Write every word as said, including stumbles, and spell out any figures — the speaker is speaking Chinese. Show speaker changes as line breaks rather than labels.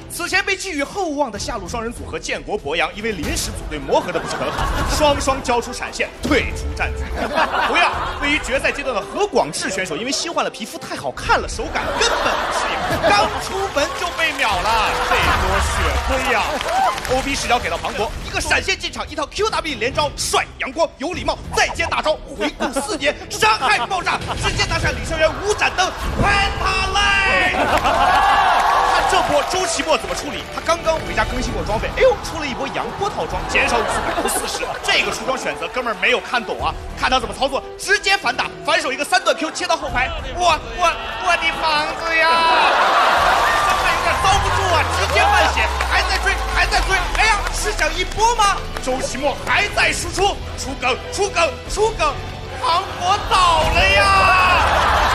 此前被寄予厚望的下路双人组合建国博洋，因为临时组队磨合的不是很好，双双交出闪现，退出战局。同样，位于决赛阶段的何广智选手，因为新换了皮肤太好看了，手感根本不适应，刚出门就被秒了，这波血亏呀！O P 视角给到庞博，一个闪现进场，一套 Q W 连招，帅阳光有礼貌，再接大招，回顾四年，伤害爆炸，直接拿下李胜元五盏灯，拍他嘞！看这波周奇墨怎么处理？他刚刚回家更新过装备，哎呦，出了一波阳波套装，减少语速百分之四十。这个出装选择，哥们儿没有看懂啊！看他怎么操作，直接反打，反手一个三段 Q 切到后排，我我我的房子呀！伤害有点遭不住啊，直接换血，还在追，还在追，哎呀，是想一波吗？周奇墨还在输出，出梗，出梗，出梗，庞博倒了呀！